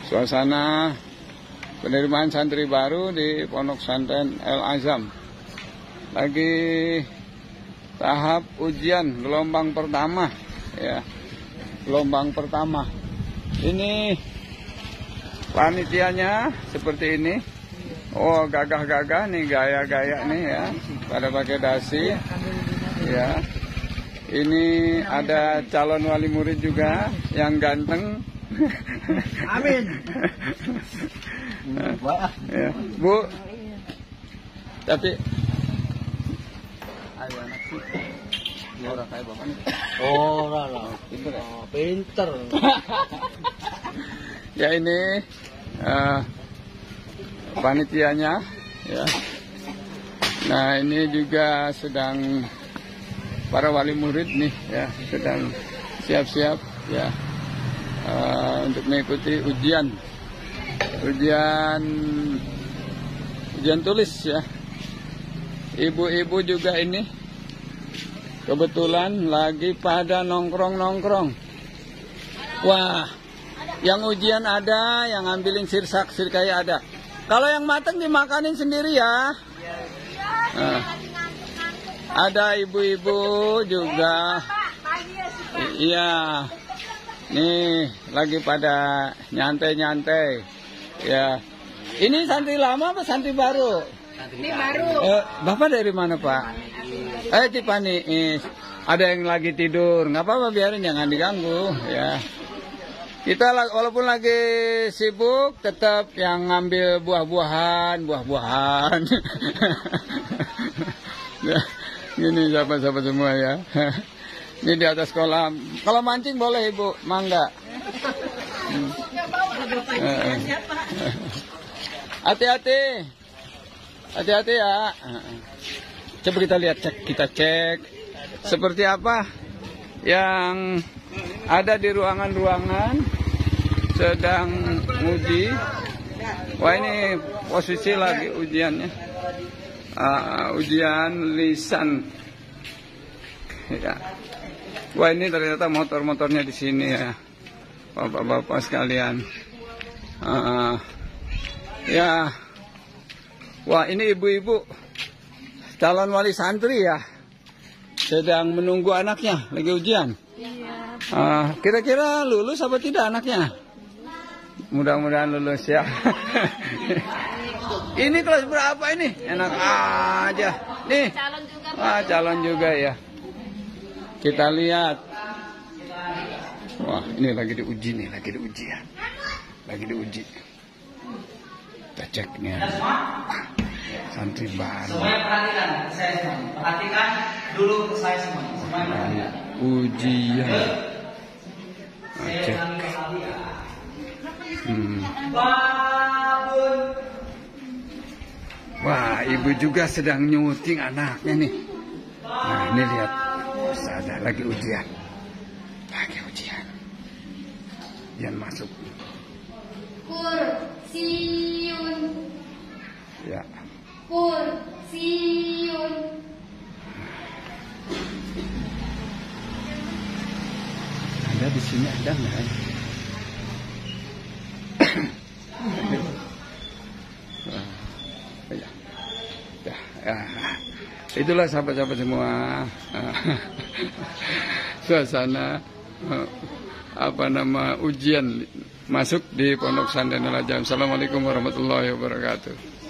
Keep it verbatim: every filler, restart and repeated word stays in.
suasana penerimaan santri baru di Pondok Pesantren Al Azam. Lagi tahap ujian gelombang pertama, ya, gelombang pertama. Ini panitianya seperti ini. Oh, gagah-gagah nih, gaya-gaya nih ya, pada pakai dasi, ya. Ini ada calon wali murid juga yang ganteng. Amin. Ya, Bu. Tapi ayo anak sih. Orang kayak bapak nih. Oh, lah. Pinter ya? Oh, pinter. Ya ini uh, panitianya, ya. Nah ini juga sedang para wali murid nih, ya, sedang siap-siap, ya, uh, untuk mengikuti ujian, ujian, ujian tulis, ya. Ibu-ibu juga ini kebetulan lagi pada nongkrong-nongkrong. Wah, yang ujian ada, yang ngambilin sirsak sirkai ada. Kalau yang mateng dimakanin sendiri ya. Nah, ada ibu-ibu juga. Iya. Nih, lagi pada nyantai-nyantai. Ya. Ini santri lama apa santri baru? Ini baru. Eh, Bapak dari mana, Pak? Eh, Tipani. Eh, ada yang lagi tidur. Nggak apa-apa, biarin, jangan diganggu, ya. Kita walaupun lagi sibuk, tetap yang ngambil buah-buahan, buah-buahan. Gini sahabat-sahabat semua ya. Ini di atas kolam. Kalau mancing boleh Ibu, mangga. Hati-hati. Hati-hati ya. Coba kita lihat, cek, kita cek seperti apa yang ada di ruangan-ruangan sedang uji. Wah, ini posisi lagi ujiannya, uh, ujian lisan. Ya. Wah, ini ternyata motor-motornya di sini ya, bapak-bapak sekalian. Uh, ya, wah ini ibu-ibu calon wali santri ya, sedang menunggu anaknya lagi ujian. Uh, kira-kira lulus apa tidak anaknya? Mudah-mudahan lulus ya. Ini kelas berapa ini? Enak aja. Nih, ah, calon juga ya. Kita lihat. Wah, ini lagi diuji nih, lagi diuji ya. Lagi diuji. Kita cek nih. Santri baru. Semuanya perhatikan, saya semua. Perhatikan dulu saya semua. Semuanya perhatikan. Ujian. Cek. Hmm. Wah, ibu juga sedang nyuting anaknya nih. Nah, ini lihat. Ada lagi ujian. Lagi ujian. Ujian masuk. Kursiun. Ya. Kursiun. Ada di sini ada nggak? Ya. Ya. Ya. Itulah sahabat-sahabat semua. Suasana apa nama ujian masuk di Pondok Pesantren Al Azam. Assalamualaikum warahmatullahi wabarakatuh.